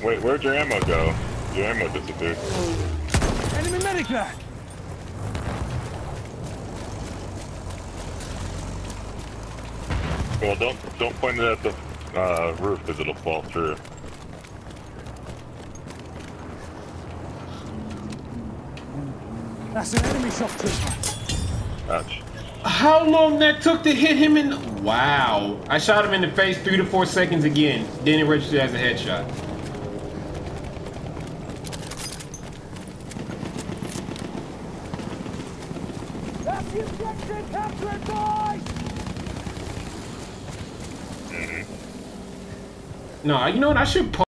Wait, where'd your ammo go? Your ammo disappeared. Enemy medic there! Well, don't point it at the roof because it'll fall through. That's an enemy shock trooper. Ouch. How long that took to hit him in? Wow. I shot him in the face 3 to 4 seconds again. Didn't register as a headshot. That's the objective, capture it, boys! No, you know what? I should